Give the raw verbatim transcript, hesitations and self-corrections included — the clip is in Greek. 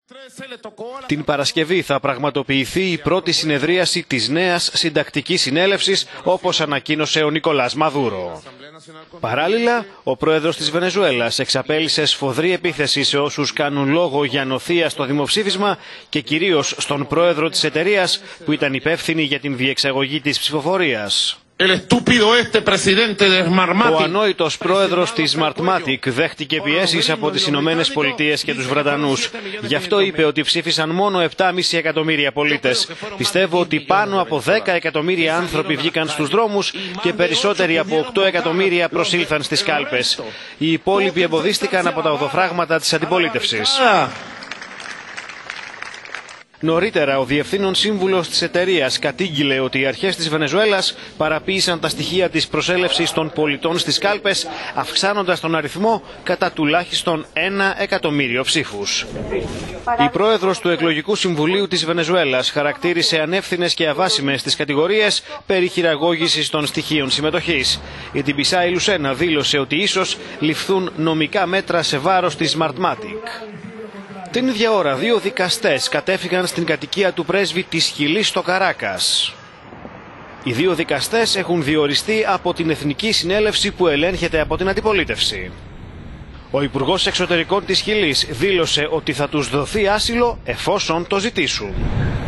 Την Παρασκευή θα πραγματοποιηθεί η πρώτη συνεδρίαση της νέας συντακτικής συνέλευσης, όπως ανακοίνωσε ο Νικολάς Μαδούρο. Παράλληλα, ο πρόεδρος της Βενεζουέλας εξαπέλυσε σφοδρή επίθεση σε όσους κάνουν λόγο για νοθεία στο δημοψήφισμα και κυρίως στον πρόεδρο της εταιρείας που ήταν υπεύθυνη για την διεξαγωγή της ψηφοφορίας. Ο ανόητος πρόεδρος της Smartmatic δέχτηκε πιέσεις από τις Ηνωμένες Πολιτείες και τους Βρετανούς. Γι' αυτό είπε ότι ψήφισαν μόνο επτά κόμμα πέντε εκατομμύρια πολίτες. Πιστεύω ότι πάνω από δέκα εκατομμύρια άνθρωποι βγήκαν στους δρόμους και περισσότεροι από οκτώ εκατομμύρια προσήλθαν στις κάλπες. Οι υπόλοιποι εμποδίστηκαν από τα οδοφράγματα της αντιπολίτευσης. Νωρίτερα, ο διευθύνων σύμβουλος της εταιρείας κατήγγειλε ότι οι αρχές της Βενεζουέλας παραποίησαν τα στοιχεία της προσέλευσης των πολιτών στις κάλπες, αυξάνοντας τον αριθμό κατά τουλάχιστον ένα εκατομμύριο ψήφους. Η πρόεδρος του Εκλογικού Συμβουλίου της Βενεζουέλας χαρακτήρισε ανεύθυνες και αβάσιμες τις κατηγορίες περί χειραγώγησης των στοιχείων συμμετοχής. Η Τιμπισάη Λουσένα δήλωσε ότι ίσως ληφθούν νομικά μέτρα σε βάρος της Smartmatic. Την ίδια ώρα, δύο δικαστές κατέφυγαν στην κατοικία του πρέσβη της Χιλής στο Καράκας. Οι δύο δικαστές έχουν διοριστεί από την Εθνική Συνέλευση που ελέγχεται από την αντιπολίτευση. Ο Υπουργός Εξωτερικών της Χιλής δήλωσε ότι θα τους δοθεί άσυλο εφόσον το ζητήσουν.